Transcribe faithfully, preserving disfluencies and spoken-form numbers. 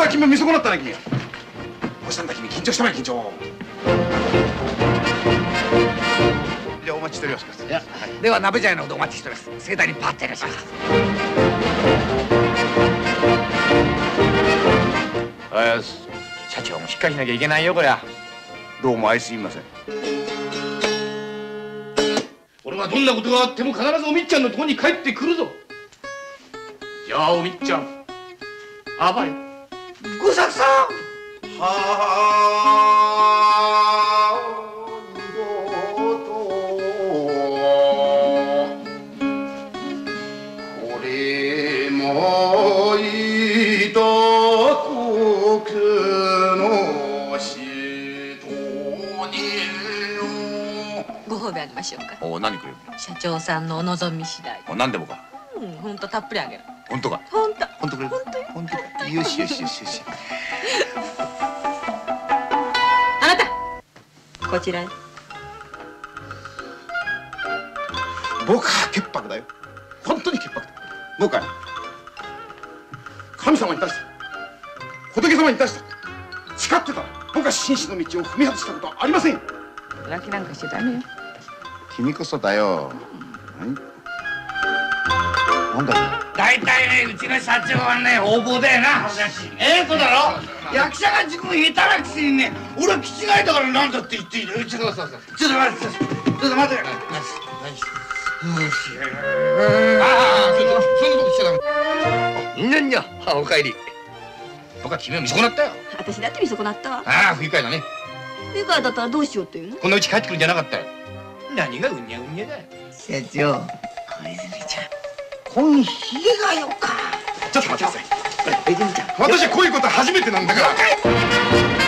君も見損なったね君。どうしたんだ君、緊張したまえ緊張。じゃあお待ちしております。いや、では鍋茶屋のほどお待ちしております。盛大にパッといらっしゃいます。 よし、社長もしっかりしなきゃいけないよこりゃ。 どうも愛すみません。 俺はどんなことがあっても必ずおみっちゃんのところに帰ってくるぞ。じゃあおみっちゃん、暴れ。 吾作さん。はあ、二度とこれもいとくのしとによ。 ご褒美あげましょうか。 おお、何くれる？ 社長さんのお望み次第。 お、何でもか。 うん、本当たっぷりあげる。 本当か？ 本当。 本当くれる？ 本当よ。 本当か？よしよしよしよし。 あなた、こちらへ。 僕は潔白だよ。本当に潔白だ。僕はね、神様に対して仏様に対して誓ってたら僕は紳士の道を踏み外したことはありませんよ。 浮気なんかしちゃダメよ。 君こそだよ。なんだ大体ね、うちの社長はね、横暴だよな。ええ、そうだろ。役者が自分下手なくせにね、俺は気違いだからなんだって言っていいよ。ちょっと待って、ちょっと待って、ちょっと待って。ああ、そんなことしちゃダメ。なんじゃ、お帰り。僕は君を見損なったよ。 私だって見損なったわ。 ああ、不愉快だね。 不愉快だったらどうしようっていうの？ こんなうち帰ってくるんじゃなかったよ。何がうんにゃうんにゃだよ。 社長、小泉ちゃん、こんひげがよか。 ちょっと待ってください。 小泉ちゃん、 私はこういうことは初めてなんだから。